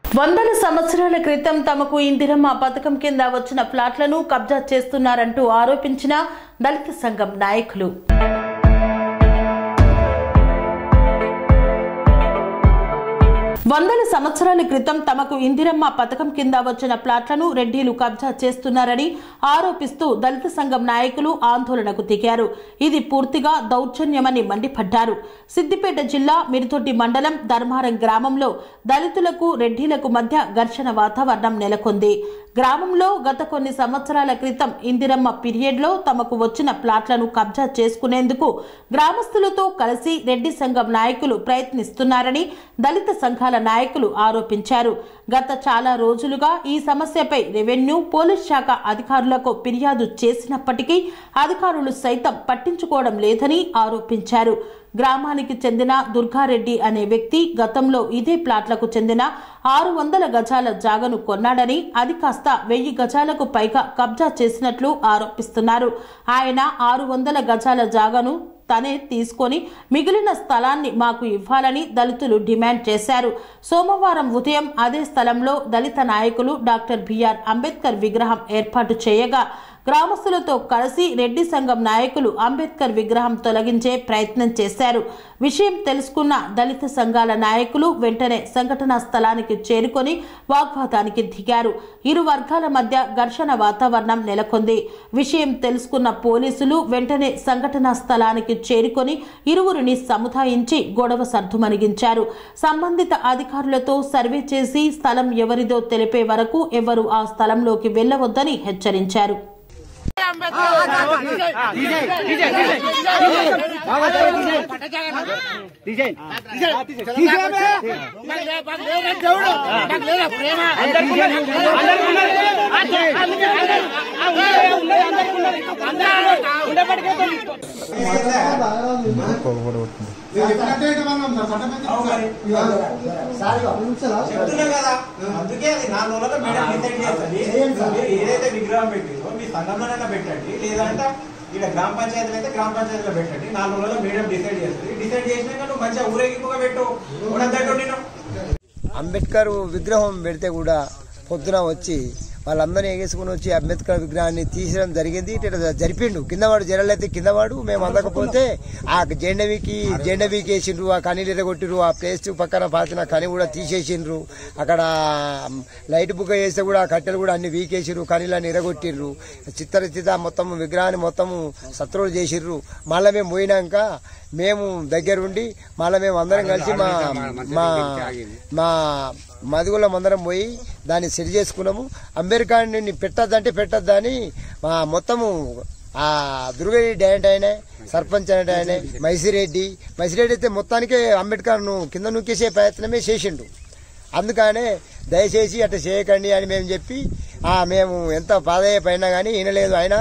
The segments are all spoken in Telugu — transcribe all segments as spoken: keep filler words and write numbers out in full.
వందల సంవత్సరాల క్రితం తమకు ఇందిరమ్మ పథకం కింద వచ్చిన ఫ్లాట్లను కబ్జా చేస్తున్నారంటూ ఆరోపించిన దళిత సంఘం నాయకులు. వందల సంవత్సరాల క్రితం తమకు ఇందిరమ్మ పథకం కింద వచ్చిన ప్లాట్లను రెడ్డిలు కబ్జా చేస్తున్నారని ఆరోపిస్తూ దళిత సంఘం నాయకులు ఆందోళనకు దిగారు. ఇది పూర్తిగా దౌర్జన్యమని మండిపడ్డారు. సిద్దిపేట జిల్లా మిరుతొట్టి మండలం ధర్మారం గ్రామంలో దళితులకు రెడ్డిలకు మధ్య ఘర్షణ వాతావరణం నెలకొంది. గ్రామంలో గత కొన్ని సంవత్సరాల క్రితం ఇందిరమ్మ పీరియడ్ లో తమకు వచ్చిన ప్లాట్లను కబ్జా చేసుకునేందుకు గ్రామస్తులతో కలిసి రెడ్డి సంఘం నాయకులు ప్రయత్నిస్తున్నారని దళిత సంఘాల నాయకులు ఆరోపించారు. గత చాలా రోజులుగా ఈ సమస్యపై రెవెన్యూ పోలీస్ శాఖ అధికారులకు ఫిర్యాదు చేసినప్పటికీ అధికారులు సైతం పట్టించుకోవడం లేదని ఆరోపించారు. గ్రామానికి చెందిన దుర్గారెడ్డి అనే వ్యక్తి గతంలో ఇదే ప్లాట్లకు చెందిన ఆరు వందల గజాల జాగను కొన్నాడని అది కాస్త వెయ్యి గజాలకు పైగా కబ్జా చేసినట్లు ఆరోపిస్తున్నారు. ఆయన ఆరు వందల గజాల జాగను తనే తీసుకొని మిగిలిన స్థలాన్ని మాకు ఇవ్వాలని దళితులు డిమాండ్ చేశారు. సోమవారం ఉదయం అదే స్థలంలో దళిత నాయకులు డాక్టర్ బిఆర్ అంబేద్కర్ విగ్రహం ఏర్పాటు చేయగా గ్రామస్తులతో కలిసి రెడ్డి సంఘం నాయకులు అంబేద్కర్ విగ్రహం తొలగించే ప్రయత్నం చేశారు. విషయం తెలుసుకున్న దళిత సంఘాల నాయకులు వెంటనే సంఘటనా స్థలానికి చేరుకొని వాగ్వాదానికి దిగారు. ఇరు వర్గాల మధ్య ఘర్షణ వాతావరణం నెలకొంది. విషయం తెలుసుకున్న పోలీసులు వెంటనే సంఘటనా స్థలానికి చేరుకొని ఇరువురిని సముదాయించి గొడవ సర్దుమణిగించారు. సంబంధిత అధికారులతో సర్వే చేసి స్థలం ఎవరిదో తెలిపే వరకు ఎవరు ఆ స్థలంలోకి వెళ్లవద్దని హెచ్చరించారు. చెప్తున్నా కదా, అందుకే అది నా రోజుల్లో మేడం డిసైడ్ చేస్తుంది. ఏదైతే విగ్రహం పెట్టిందో మీ సంఘంలోనైనా పెట్టండి, లేదంటే ఇక్కడ గ్రామ పంచాయతీలు అయితే గ్రామ పంచాయతీలో పెట్టండి. నాలుగు రోజుల్లో మేడం డిసైడ్ చేస్తుంది. డిసైడ్ చేసినాక నువ్వు మంచిగా ఊరేగింపుగా పెట్టు. నేను అంబేద్కర్ విగ్రహం పెడితే కూడా పొద్దున వచ్చి వాళ్ళందరినీ ఎగేసుకుని వచ్చి అంబేద్కర్ విగ్రహాన్ని తీసడం జరిగింది. ఇట్లా జరిపిండు. కిందవాడు జరలైతే కిందవాడు మేము అందకపోతే ఆ జెండవీకి జెండవీకి వేసిండ్రు. ఆ కనీలు ఎరగొట్టిరు. ఆ ప్లేస్ పక్కన పాతిన కని కూడా తీసేసిండ్రు. అక్కడ లైట్ బుక్ చేస్తే కూడా ఆ కట్టెలు కూడా అన్ని వీకేసిర్రు. కనీలన్నీ ఎరగొట్టిర్రు. చిత్తరచిత మొత్తం విగ్రహాన్ని మొత్తము శత్రువులు చేసిర్రు. మళ్ళీ మేము పోయినాక మేము దగ్గరుండి మళ్ళీ మేము అందరం కలిసి మా మా మా మదుగులం అందరం పోయి దాన్ని సెట్ చేసుకున్నాము. అంబేద్కర్ని పెట్టద్దంటే పెట్టద్దని మా మొత్తము ఆ దుర్గారెడ్డి డైరెక్ట్ ఆయన సర్పంచ్ అంటే ఆయన మైసిరెడ్డి మైసిరెడ్డి అయితే మొత్తానికే అంబేద్కర్ను కింద నూకేసే ప్రయత్నమే చేసిండు. అందుకనే దయచేసి అట్లా చేయకండి అని మేము చెప్పి మేము ఎంత పాదయ్య పైనా కానీ వినలేదు. ఆయన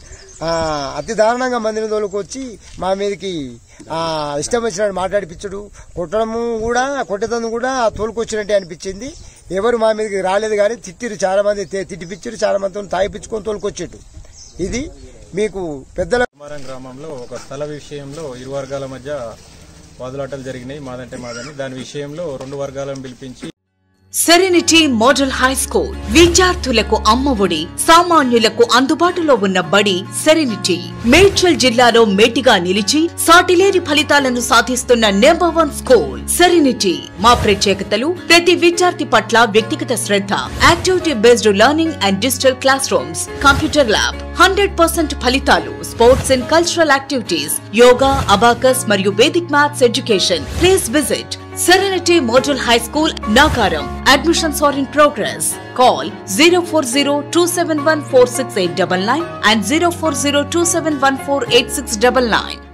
అతి దారుణంగా మందిని తోలుకొచ్చి మా మీదకి ఇష్టం వచ్చినట్టు మాట్లాడిపించడు. కొట్టడము కూడా కొట్టేదందుకు కూడా తోలుకొచ్చినట్టే అనిపించింది. ఎవరు మా మీదకి రాలేదు కానీ తిట్టిరు. చాలా మంది తిట్టిపించారు. చాలా మంది తాగిపించుకొని తోలుకొచ్చేట్టు. ఇది మీకు పెద్దల గ్రామంలో ఒక స్థల విషయంలో ఇరు వర్గాల మధ్య వాదులాటలు జరిగినాయి. మాదంటే మాదని దాని విషయంలో రెండు వర్గాలను పిలిపించి సెరెనిటీ మోడల్ హై స్కూల్ విద్యార్థులకు అమ్మఒడి, సామాన్యులకు అందుబాటులో ఉన్న బడి సెరెనిటీ. మేడ్చల్ జిల్లాలో మేటిగా నిలిచి సాటిలేని ఫలితాలను సాధిస్తున్న నెంబర్ వన్ స్కూల్ సెరెనిటీ. మా ప్రత్యేకతలు ప్రతి విద్యార్థి పట్ల వ్యక్తిగత శ్రద్ధ, activity based learning and digital classrooms, computer lab, hundred percent ఫలితాలు, sports and cultural activities, yoga, abacus మరియు Vedic maths education. Please visit Serenity Model High School, Nagaram. Admissions are in progress. Call zero four zero two seven one four six eight nine nine and zero four zero two seven one four eight six nine nine.